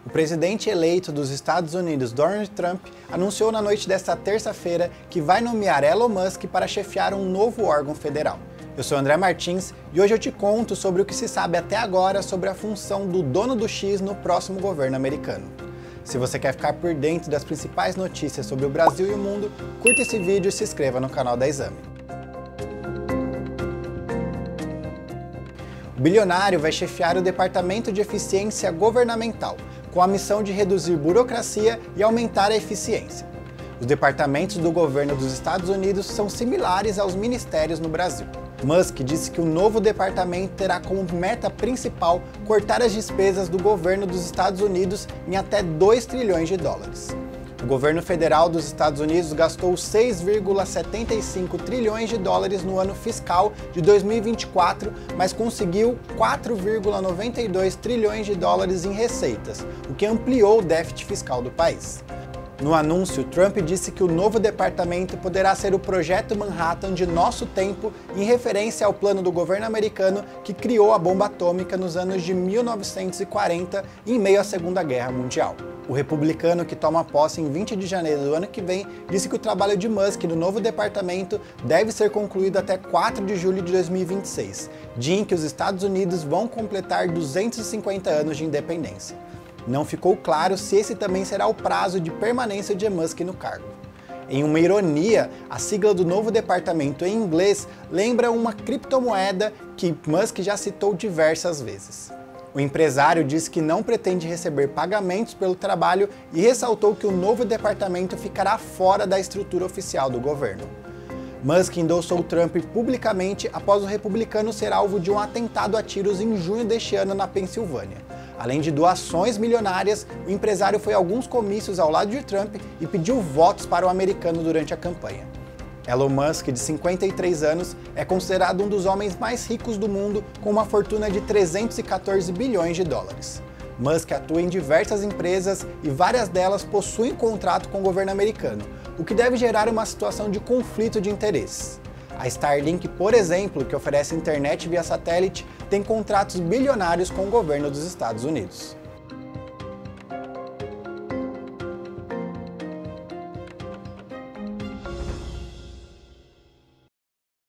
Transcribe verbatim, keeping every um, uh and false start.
O presidente eleito dos Estados Unidos, Donald Trump, anunciou na noite desta terça-feira que vai nomear Elon Musk para chefiar um novo órgão federal. Eu sou André Martins e hoje eu te conto sobre o que se sabe até agora sobre a função do dono do X no próximo governo americano. Se você quer ficar por dentro das principais notícias sobre o Brasil e o mundo, curta esse vídeo e se inscreva no canal da Exame. O bilionário vai chefiar o Departamento de Eficiência Governamental, com a missão de reduzir burocracia e aumentar a eficiência. Os departamentos do governo dos Estados Unidos são similares aos ministérios no Brasil. Musk disse que o novo departamento terá como meta principal cortar as despesas do governo dos Estados Unidos em até dois trilhões de dólares. O governo federal dos Estados Unidos gastou seis vírgula setenta e cinco trilhões de dólares no ano fiscal de dois mil e vinte e quatro, mas conseguiu quatro vírgula noventa e dois trilhões de dólares em receitas, o que ampliou o déficit fiscal do país. No anúncio, Trump disse que o novo departamento poderá ser o Projeto Manhattan de nosso tempo, em referência ao plano do governo americano que criou a bomba atômica nos anos de mil novecentos e quarenta, em meio à Segunda Guerra Mundial. O republicano, que toma posse em vinte de janeiro do ano que vem, disse que o trabalho de Musk no novo departamento deve ser concluído até quatro de julho de dois mil e vinte e seis, dia em que os Estados Unidos vão completar duzentos e cinquenta anos de independência. Não ficou claro se esse também será o prazo de permanência de Musk no cargo. Em uma ironia, a sigla do novo departamento em inglês lembra uma criptomoeda que Musk já citou diversas vezes. O empresário disse que não pretende receber pagamentos pelo trabalho e ressaltou que o novo departamento ficará fora da estrutura oficial do governo. Musk endossou Trump publicamente após o republicano ser alvo de um atentado a tiros em junho deste ano na Pensilvânia. Além de doações milionárias, o empresário foi a alguns comícios ao lado de Trump e pediu votos para o americano durante a campanha. Elon Musk, de cinquenta e três anos, é considerado um dos homens mais ricos do mundo, com uma fortuna de trezentos e quatorze bilhões de dólares. Musk atua em diversas empresas e várias delas possuem contrato com o governo americano, o que deve gerar uma situação de conflito de interesses. A Starlink, por exemplo, que oferece internet via satélite, tem contratos bilionários com o governo dos Estados Unidos.